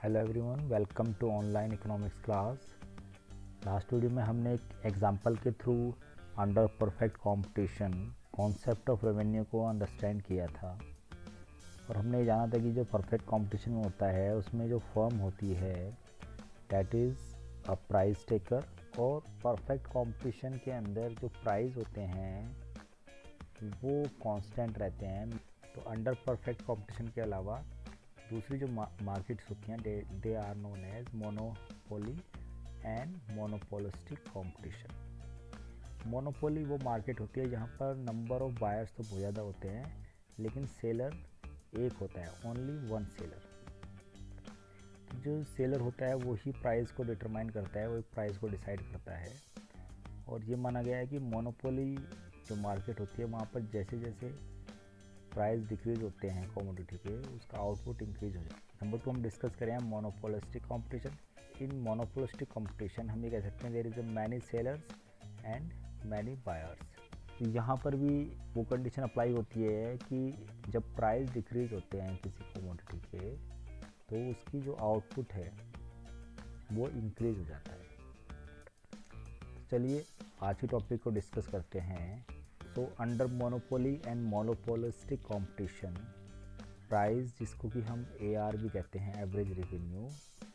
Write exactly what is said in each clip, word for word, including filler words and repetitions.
Hello everyone, welcome to online economics class. Last video में हमने एक एग्जांपल के through under perfect competition concept of revenue को understand किया था और हमने जाना था कि जो परफेक्ट कंपटीशन में होता है उसमें जो फर्म होती है that is a price taker, और परफेक्ट कंपटीशन के अंदर जो प्राइस होते हैं वो कांस्टेंट रहते हैं। तो अंडर परफेक्ट कंपटीशन के अलावा दूसरी जो मार्केट्स होती हैं they are known as monopoly and monopolistic competition. Monopoly वो मार्केट होती है जहाँ पर नंबर ऑफ बायर्स तो बहुत ज़्यादा होते हैं लेकिन सेलर एक होता है, ओनली वन सेलर। जो सेलर होता है वो ही प्राइस को डिटरमाइन करता है, वो प्राइस को डिसाइड करता है। और ये माना गया है कि मोनोपोली जो मार्केट होती है वहाँ पर जैसे जैसे प्राइस डिक्रीज होते हैं कमोडिटी के, उसका आउटपुट इंक्रीज हो जाता है। नंबर टू हम डिस्कस करें monopolistic competition. In monopolistic competition हम ये कह सकते हैं there is a many sellers and many buyers. यहाँ पर भी वो कंडीशन अप्लाई होती है कि जब प्राइस डिक्रीज होते हैं किसी कमोडिटी के तो उसकी जो आउटपुट है वो इंक्रीज हो जाता है। चलिए आज की टॉपिक को डिस्कस करते हैं। तो under monopoly and monopolistic competition price, जिसको कि हम ए आर भी कहते हैं, average revenue,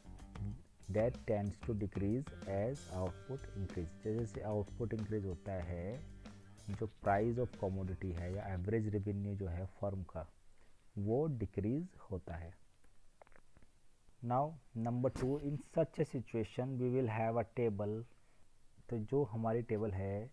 that tends to decrease as output increase. जैसे जैसे आउटपुट इंक्रीज होता है जो प्राइस ऑफ कमोडिटी है या एवरेज रेवेन्यू जो है फर्म का वो डिक्रीज होता है। Now number two, in such a situation we will have a table. तो जो हमारी टेबल है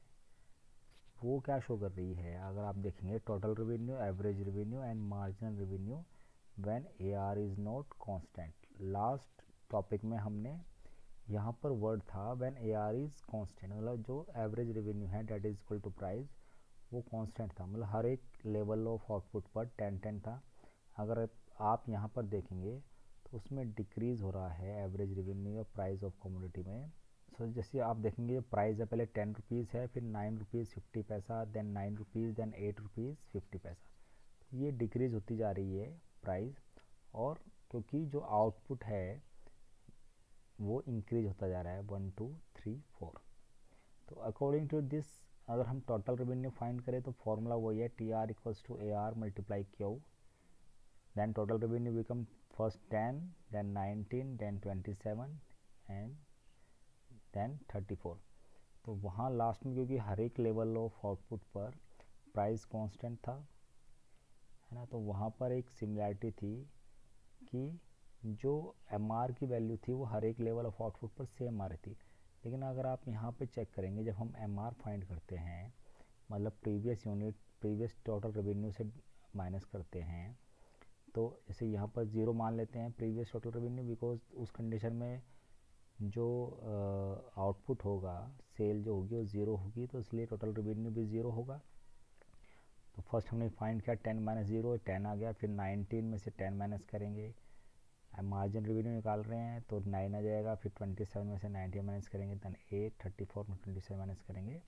वो क्या शो कर रही है, अगर आप देखेंगे total revenue, average revenue and marginal revenue when A R is not constant. Last topic में हमने यहाँ पर वर्ड था when A R is constant, मतलब जो एवरेज रेवेन्यू है that is equal to price वो कांस्टेंट था, मतलब हर एक लेवल ऑफ आउटपुट पर टेन टेन था। अगर आप यहाँ पर देखेंगे तो उसमें डिक्रीज़ हो रहा है एवरेज रेवेन्यू या प्राइस ऑफ कमोडिटी में। सो so, जैसे आप देखेंगे प्राइस है पहले टेन रुपीज़ है, फिर nine rupees fifty paisa, then nine rupees, then eight rupees fifty paisa. तो ये डिक्रीज़ होती जा रही है प्राइस, और क्योंकि जो आउटपुट है वो इंक्रीज होता जा रहा है वन टू थ्री फोर। तो अकॉर्डिंग टू दिस अगर हम टोटल रेवेन्यू फाइंड करें तो फॉर्मूला वही है T R equals to A R multiply Q. Then total revenue become first ten, then nineteen, then twenty seven and then thirty four. तो वहाँ last में क्योंकि हर एक लेवल ऑफ आउटपुट पर प्राइस कांस्टेंट था, है ना, तो वहाँ पर एक सिमिलैरिटी थी कि जो एमआर की वैल्यू थी वो हर एक लेवल ऑफ आउटपुट पर सेम आ रही थी। लेकिन अगर आप यहाँ पे चेक करेंगे जब हम एमआर फाइंड करते हैं, मतलब previous unit previous total revenue से माइनस करते हैं, तो जैसे यहाँ पर ज़ीरो मान लेते हैं प्रीवियस टोटल रेवेन्यू, बिकॉज उस कंडीशन में जो आउटपुट uh, होगा, सेल जो होगी वो ज़ीरो होगी, तो इसलिए टोटल रेवेन्यू भी ज़ीरो होगा। तो फर्स्ट हमने फाइंड किया टेन माइनस ज़ीरो, टेन आ गया, फिर नाइनटीन में से टेन माइनस करेंगे, मार्जिन रेवेन्यू निकाल रहे हैं तो नाइन आ जाएगा, फिर ट्वेंटी सेवन में से नाइनटीन माइनस करेंगे, दैन एट, थर्टी फोर में ट्वेंटी सेवन माइनस करेंगे,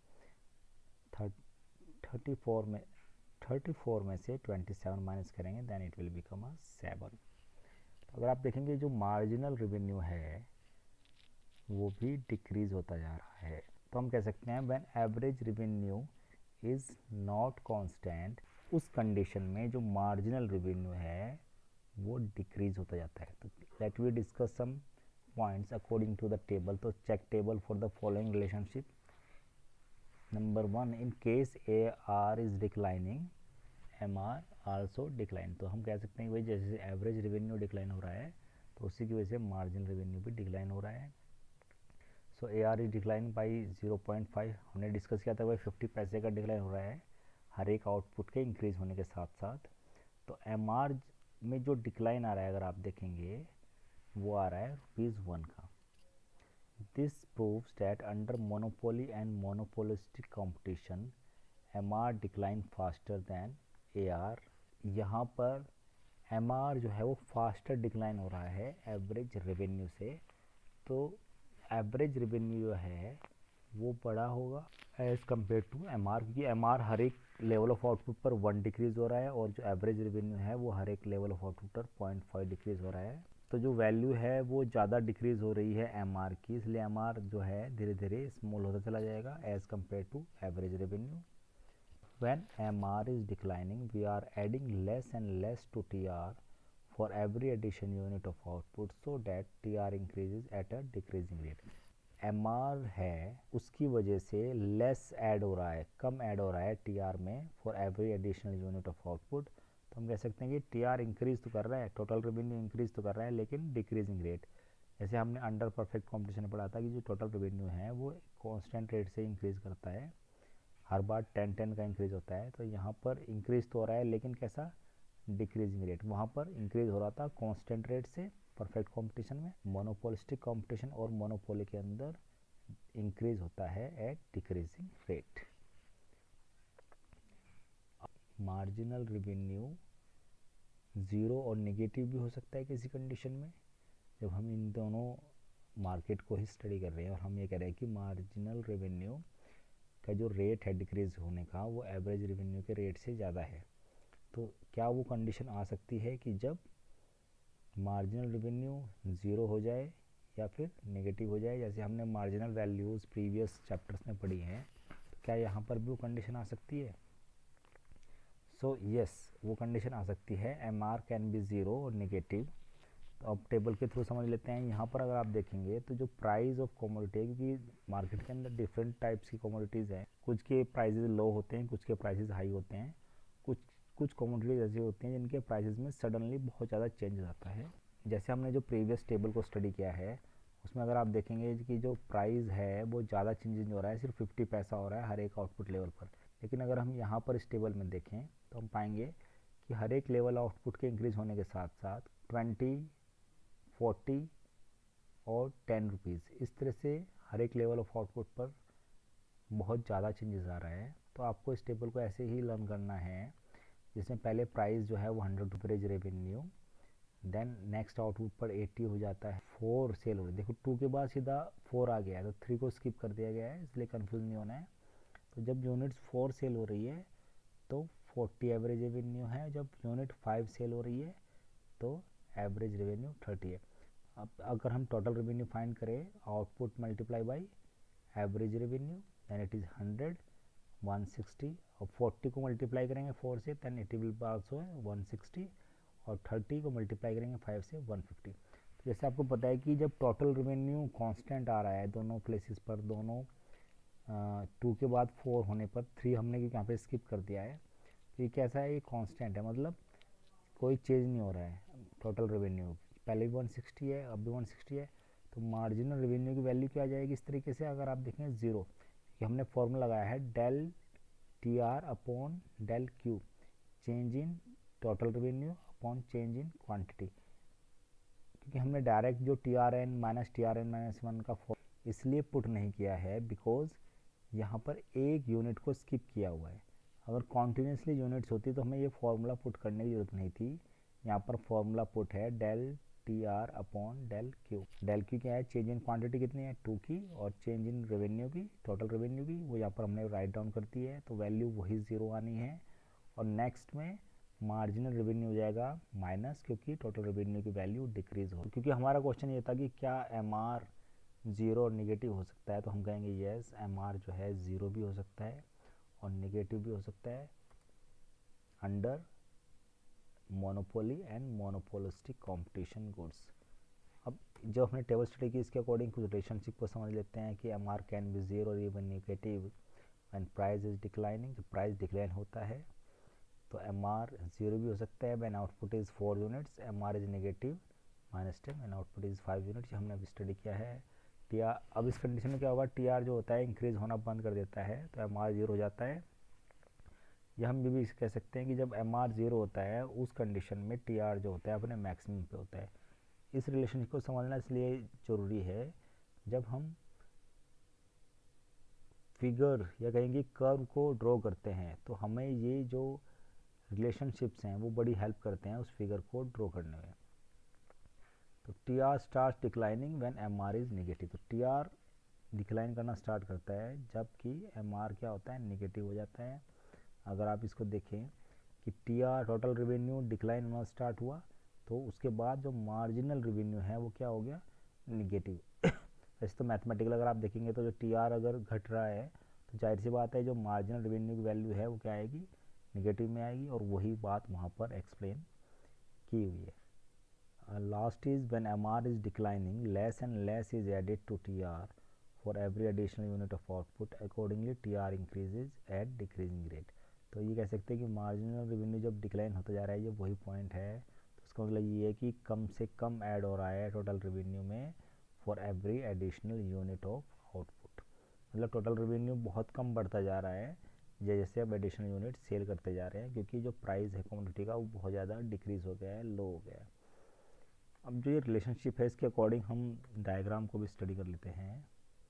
थर्टी फोर में थर्टी फोर में से ट्वेंटी सेवन माइनस करेंगे, then it will become a seven. तो अगर आप देखेंगे जो मार्जिनल रेवेन्यू है वो भी डिक्रीज होता जा रहा है। तो हम कह सकते हैं when average revenue is not constant, उस कंडीशन में जो मार्जिनल रेवेन्यू है वो डिक्रीज होता जाता है। तो let we discuss some points according to the table. तो check table for the following relationship. Number one, in case A R is declining M R also decline. तो हम कह सकते हैं भाई जैसे एवरेज रेवेन्यू डिक्लाइन हो रहा है तो उसी की वजह से मार्जिनल रेवेन्यू भी डिक्लाइन हो रहा है। So A R is decline by zero point five. हमने डिस्कस किया था भाई फिफ्टी पैसे का डिक्लाइन हो रहा है हर एक आउटपुट के इंक्रीज होने के साथ साथ। तो एम आर में जो डिक्लाइन आ रहा है अगर आप देखेंगे वो आ रहा है रुपीज़ वन का। This proves that under monopoly and monopolistic competition M R decline faster than A R. यहाँ पर एम आर जो है वो फास्टर डिक्लाइन हो रहा है एवरेज रेवेन्यू से। तो एवरेज रेवेन्यू जो है वो बड़ा होगा as compare to M R, क्योंकि एम आर हर एक लेवल ऑफ आउटपुट पर वन डिक्रीज़ हो रहा है और जो एवरेज रेवेन्यू है वो हर एक लेवल ऑफ आउटपुट पर पॉइंट फाइव डिक्रीज़ हो रहा है। तो जो वैल्यू है वो ज़्यादा डिक्रीज़ हो रही है एम आर की, इसलिए एम आर जो है धीरे धीरे स्मॉल होता चला जाएगा as compare to average revenue. When M R is declining, we are adding less and less to T R for every addition unit of output so that T R increases at a decreasing rate. M R है उसकी वजह से less add हो रहा है, कम add हो रहा है T R में for every additional unit of output. तो हम कह सकते हैं कि T R इंक्रीज तो कर रहा है, टोटल रेवेन्यू इंक्रीज तो कर रहा है, लेकिन डिक्रीजिंग रेट. जैसे हमने अंडर परफेक्ट कॉम्पिटिशन में पढ़ा था कि जो टोटल रेवेन्यू है वो कॉन्स्टेंट रेट से इंक्रीज करता है, हर बार टेन टेन का इंक्रीज होता है. तो यहाँ पर इंक्रीज तो हो रहा है लेकिन कैसा, डिक्रीजिंग रेट. वहाँ पर इंक्रीज हो रहा था कांस्टेंट रेट से परफेक्ट कंपटीशन में. मोनोपोलिस्टिक कंपटीशन और मोनोपोली के अंदर इंक्रीज होता है at decreasing rate. Marginal revenue zero और नेगेटिव भी हो सकता है किसी कंडीशन में. जब हम इन दोनों मार्केट को ही स्टडी कर रहे हैं और हम ये कह रहे हैं कि मार्जिनल रेवेन्यू का जो रेट है डिक्रीज होने का वो एवरेज रेवेन्यू के रेट से ज़्यादा है, तो क्या वो कंडीशन आ सकती है कि जब मार्जिनल रेवेन्यू ज़ीरो हो जाए या फिर नेगेटिव हो जाए, जैसे हमने मार्जिनल वैल्यूज़ प्रीवियस चैप्टर्स में पढ़ी हैं, तो क्या यहाँ पर भी वो कंडीशन आ सकती है? सो so, यस yes, वो कंडीशन आ सकती है. M R can be zero और नेगेटिव. तो अब टेबल के थ्रू समझ लेते हैं. यहाँ पर अगर आप देखेंगे तो जो प्राइस ऑफ कमोडिटी है, क्योंकि मार्केट के अंदर डिफरेंट टाइप्स की कमोडिटीज़ हैं, कुछ के प्राइसेस लो होते हैं, कुछ के प्राइसेस हाई होते हैं, कुछ कुछ कमोडिटीज़ ऐसी होती हैं जिनके प्राइसेस में सडनली बहुत ज़्यादा चेंज आता है. जैसे हमने जो प्रीवियस टेबल को स्टडी किया है उसमें अगर आप देखेंगे कि जो प्राइस है वो ज़्यादा चेंज हो रहा है, सिर्फ फिफ्टी पैसा हो रहा है हर एक आउटपुट लेवल पर. लेकिन अगर हम यहाँ पर इस टेबल में देखें तो हम पाएंगे कि हर एक लेवल आउटपुट के इंक्रीज़ होने के साथ साथ ट्वेंटी, फोर्टी और टेन रुपीज़, इस तरह से हर एक लेवल ऑफ आउटपुट पर बहुत ज़्यादा चेंजेस आ रहा है. तो आपको इस टेबल को ऐसे ही लर्न करना है, जिसमें पहले प्राइस जो है वो hundred rupees revenue, then next output पर एट्टी हो जाता है, फोर सेल हो रही है. देखो टू के बाद सीधा फोर आ गया है, तो थ्री को स्किप कर दिया गया है, इसलिए कंफ्यूज नहीं होना है. तो जब यूनिट्स फोर सेल हो रही है तो फोर्टी एवरेज रेवेन्यू है, जब यूनिट फाइव सेल हो रही है तो एवरेज रेवेन्यू थर्टी है. अब अगर हम टोटल रेवेन्यू फाइंड करें, output multiply by average revenue, then it is hundred, one sixty, और फोर्टी को मल्टीप्लाई करेंगे फोर से, दैन इट विल आल्सो है वन सिक्सटी, और थर्टी को मल्टीप्लाई करेंगे फाइव से वन फिफ्टी. तो जैसे आपको पता है कि जब टोटल रेवेन्यू कांस्टेंट आ रहा है दोनों प्लेसेस पर, दोनों टू के बाद फोर होने पर, थ्री हमने क्योंकि यहाँ पे स्किप कर दिया है, तो ये कैसा है, ये कांस्टेंट है, मतलब कोई चेंज नहीं हो रहा है. टोटल रेवेन्यू पहले भी वन सिक्सटी है, अब भी वन सिक्सटी है, तो मार्जिनल रेवेन्यू की वैल्यू क्या आ जाएगी इस तरीके से, अगर आप देखें ज़ीरो, कि हमने फॉर्मूला लगाया है del T R upon del Q, change in total revenue upon change in quantity. क्योंकि हमने डायरेक्ट जो T R N minus T R N minus one का फॉर्म इसलिए पुट नहीं किया है बिकॉज यहाँ पर एक यूनिट को स्किप किया हुआ है. अगर कॉन्टीन्यूसली यूनिट्स होती तो हमें ये फार्मूला पुट करने की ज़रूरत नहीं थी. यहाँ पर फार्मूला पुट है del T R upon del Q. Del Q क्या है, चेंज इन क्वांटिटी कितनी है, टू की, और चेंज इन रेवेन्यू की, टोटल रेवेन्यू की, वो यहाँ पर हमने राइट डाउन कर दी है, तो वैल्यू वही ज़ीरो आनी है. और नेक्स्ट में मार्जिनल रेवेन्यू हो जाएगा माइनस, क्योंकि टोटल रेवेन्यू की वैल्यू डिक्रीज हो. क्योंकि हमारा क्वेश्चन ये था कि क्या एम आर ज़ीरो और निगेटिव हो सकता है, तो हम कहेंगे येस, एम आर जो है ज़ीरो भी हो सकता है और नेगेटिव भी हो सकता है under monopoly and monopolistic competition goods. अब जो हमने टेबल स्टडी की इसके अकॉर्डिंग कुछ रिलेशनशिप को समझ लेते हैं कि M R can be zero और even negative when price is declining. जब प्राइस डिक्लाइन होता है तो एम आर ज़ीरो भी हो सकता है when output is four units, M R is negative minus ten when output is five units. हमने अभी स्टडी किया है. टी आर, अब इस कंडीशन में क्या होगा, टी आर जो होता है इंक्रीज होना बंद कर देता है, तो एम आर ज़ीरो हो जाता है. या हम ये भी कह सकते हैं कि जब एम आर ज़ीरो होता है उस कंडीशन में टी आर जो होता है अपने मैक्सिमम पे होता है. इस रिलेशनशिप को समझना इसलिए ज़रूरी है, जब हम फिगर या कहेंगे कर्व को ड्रॉ करते हैं तो हमें ये जो रिलेशनशिप्स हैं वो बड़ी हेल्प करते हैं उस फिगर को ड्रॉ करने में. तो T R start declining when M R is negative. तो टी आर डिक्लाइन करना स्टार्ट करता है जबकि एम आर क्या होता है, नेगेटिव हो जाता है. अगर आप इसको देखें कि T R total revenue decline होना स्टार्ट हुआ तो उसके बाद जो मार्जिनल रेवेन्यू है वो क्या हो गया, निगेटिव। वैसे तो मैथमेटिकल अगर आप देखेंगे तो जो टी आर अगर घट रहा है तो जाहिर सी बात है जो मार्जिनल रेवेन्यू की वैल्यू है वो क्या आएगी, निगेटिव में आएगी, और वही बात वहाँ पर एक्सप्लेन की हुई है। Last is when M R is declining less and less is added to T R for every additional unit of output, accordingly T R increases at decreasing rate. तो ये कह सकते हैं कि मार्जिनल रेवेन्यू जब डिक्लाइन होता जा रहा है, ये वही पॉइंट है, तो उसका मतलब ये है कि कम से कम ऐड हो रहा है टोटल रेवेन्यू में for every additional unit of output. मतलब टोटल रेवेन्यू बहुत कम बढ़ता जा रहा है जैसे अब एडिशनल यूनिट सेल करते जा रहे हैं, क्योंकि जो प्राइस है कमोडिटी का वो बहुत ज़्यादा डिक्रीज़ हो गया है, लो हो गया है। अब जो ये रिलेशनशिप है इसके अकॉर्डिंग हम डायग्राम को भी स्टडी कर लेते हैं।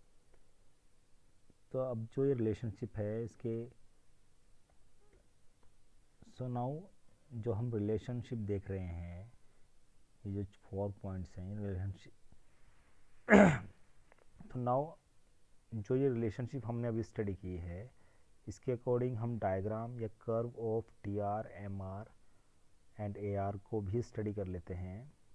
तो अब जो ये रिलेशनशिप है इसके सो नाउ जो हम रिलेशनशिप देख रहे हैं, ये जो फोर पॉइंट्स हैं रिलेशनशिप, तो नाउ जो ये रिलेशनशिप हमने अभी स्टडी की है इसके अकॉर्डिंग हम डायग्राम या curve of T R, M R and A R को भी स्टडी कर लेते हैं।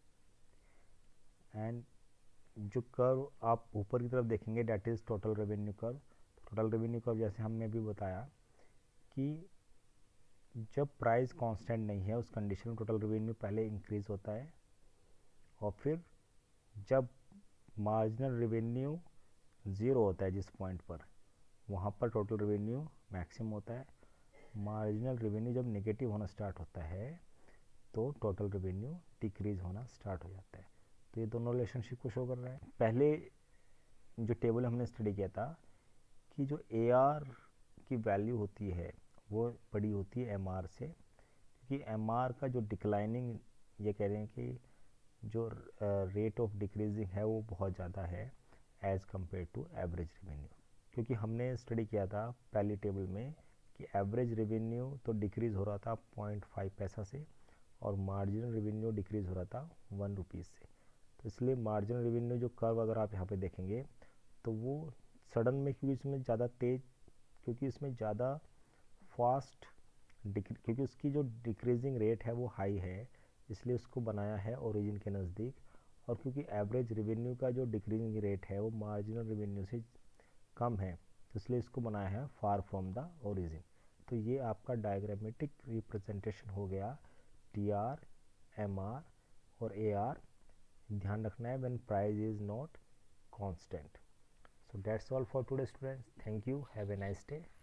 एंड जो कर्व आप ऊपर की तरफ देखेंगे that is total revenue curve. Total revenue curve जैसे हमने अभी बताया कि जब प्राइस कांस्टेंट नहीं है उस कंडीशन में टोटल रेवेन्यू पहले इंक्रीज होता है, और फिर जब मार्जिनल रेवेन्यू ज़ीरो होता है जिस पॉइंट पर, वहाँ पर टोटल रेवेन्यू मैक्सिमम होता है। मार्जिनल रेवेन्यू जब नेगेटिव होना स्टार्ट होता है तो टोटल रेवेन्यू डिक्रीज होना स्टार्ट हो जाता है। तो ये दोनों रिलेशनशिप को शो कर रहा है। पहले जो टेबल हमने स्टडी किया था कि जो ए आर की वैल्यू होती है वो बड़ी होती है एम आर से, क्योंकि एम आर का जो डिक्लाइनिंग, ये कह रहे हैं कि जो रेट ऑफ डिक्रीजिंग है वो बहुत ज़्यादा है as compare to average revenue. क्योंकि हमने स्टडी किया था पहली टेबल में कि एवरेज रेवेन्यू तो डिक्रीज़ हो रहा था पॉइंट फाइव पैसा से, और मार्जिनल रेवेन्यू डिक्रीज़ हो रहा था वन रुपीज़ से। तो इसलिए मार्जिनल रेवेन्यू जो कर्व अगर आप यहाँ पे देखेंगे तो वो सडन में, क्योंकि इसमें ज़्यादा तेज, क्योंकि इसमें ज़्यादा फास्ट डिक्री, क्योंकि उसकी जो डिक्रीजिंग रेट है वो हाई है, इसलिए उसको बनाया है ओरिजिन के नज़दीक। और क्योंकि एवरेज रेवेन्यू का जो डिक्रीजिंग रेट है वो मार्जिनल रेवेन्यू से कम है, तो इसलिए इसको बनाया है फार फ्रॉम द ओरिजिन। तो ये आपका डायग्रामेटिक रिप्रेजेंटेशन हो गया टी आर, एम आर और ए आर। ध्यान रखना है when price is not constant. So that's all for today students. Thank you. Have a nice day.